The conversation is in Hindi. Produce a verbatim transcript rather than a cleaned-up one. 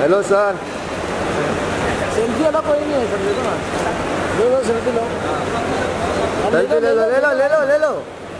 Hello sir. सेल्फी वाला कोई नहीं है सर, देखो ना, लो लो सेल्फी लो, सेल्फी ले लो ले लो ले लो ले लो।